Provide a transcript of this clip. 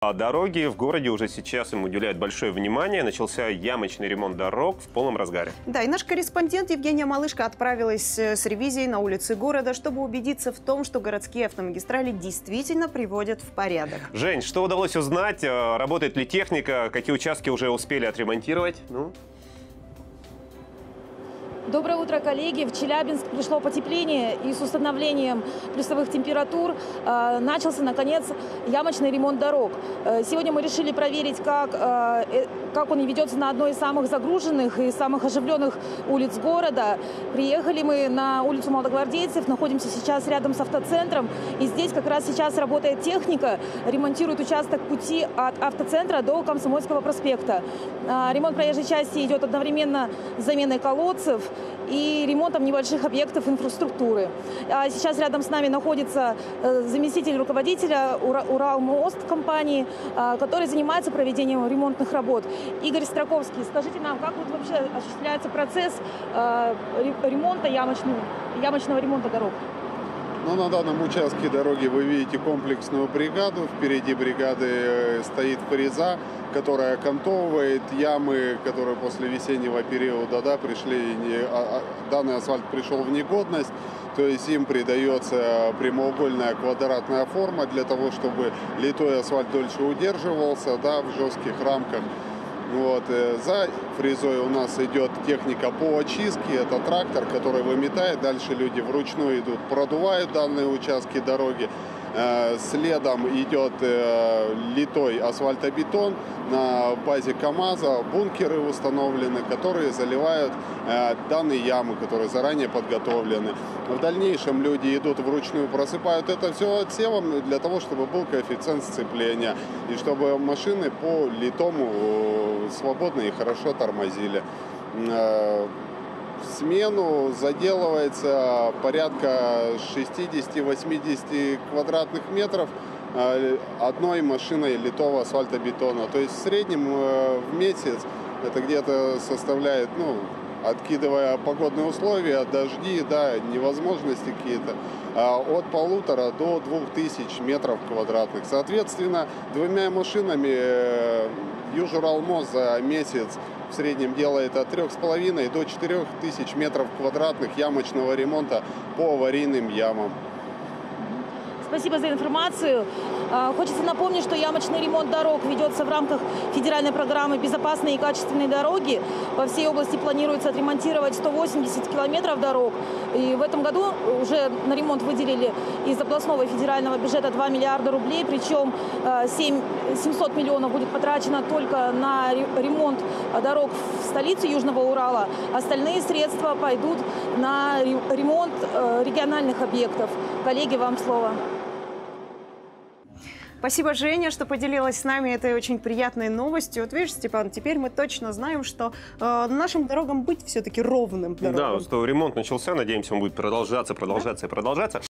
Дороги в городе уже сейчас им уделяют большое внимание. Начался ямочный ремонт дорог в полном разгаре. Да, и наш корреспондент Евгения Малышко отправилась с ревизией на улицы города, чтобы убедиться в том, что городские автомагистрали действительно приводят в порядок. Жень, что удалось узнать? Работает ли техника? Какие участки уже успели отремонтировать? Доброе утро, коллеги. В Челябинск пришло потепление, и с установлением плюсовых температур начался, наконец, ямочный ремонт дорог. Сегодня мы решили проверить, как он ведется на одной из самых загруженных и самых оживленных улиц города. Приехали мы на улицу Молодогвардейцев, находимся сейчас рядом с автоцентром. И здесь как раз сейчас работает техника, ремонтирует участок пути от автоцентра до Комсомольского проспекта. Ремонт проезжей части идет одновременно с заменой колодцев и ремонтом небольших объектов инфраструктуры. Сейчас рядом с нами находится заместитель руководителя Уралмост компании, который занимается проведением ремонтных работ. Игорь Строковский, скажите нам, как вот вообще осуществляется процесс ремонта ямочного ремонта дорог? На данном участке дороги вы видите комплексную бригаду. Впереди бригады стоит фреза, которая окантовывает ямы, которые после весеннего периода данный асфальт пришел в негодность. То есть им придается прямоугольная квадратная форма для того, чтобы литой асфальт дольше удерживался в жестких рамках. За фрезой у нас идет техника по очистке. Это трактор, который выметает. Дальше люди вручную идут, продувают данные участки дороги. Следом идет литой асфальтобетон. На базе КАМАЗа бункеры установлены, которые заливают данные ямы, которые заранее подготовлены. В дальнейшем люди идут вручную, просыпают это все отсевом для того, чтобы был коэффициент сцепления и чтобы машины по литому свободно и хорошо тормозили. В смену заделывается порядка 60-80 квадратных метров одной машиной литого асфальтобетона. То есть в среднем в месяц это где-то составляет, откидывая погодные условия, дожди, невозможности какие-то, от 1500 до 2000 метров квадратных. Соответственно, двумя машинами Южуралмост за месяц в среднем делает от 3500 до 4000 метров квадратных ямочного ремонта по аварийным ямам. Спасибо за информацию. Хочется напомнить, что ямочный ремонт дорог ведется в рамках федеральной программы «Безопасные и качественные дороги». По всей области планируется отремонтировать 180 километров дорог. И в этом году уже на ремонт выделили из областного и федерального бюджета 2 миллиарда рублей. Причем 700 миллионов будет потрачено только на ремонт дорог в столице Южного Урала. Остальные средства пойдут на ремонт региональных объектов. Коллеги, вам слово. Спасибо, Женя, что поделилась с нами этой очень приятной новостью. Вот видишь, Степан, теперь мы точно знаем, что нашим дорогам быть все-таки ровным дорогам. Да, что ремонт начался, надеемся, он будет продолжаться.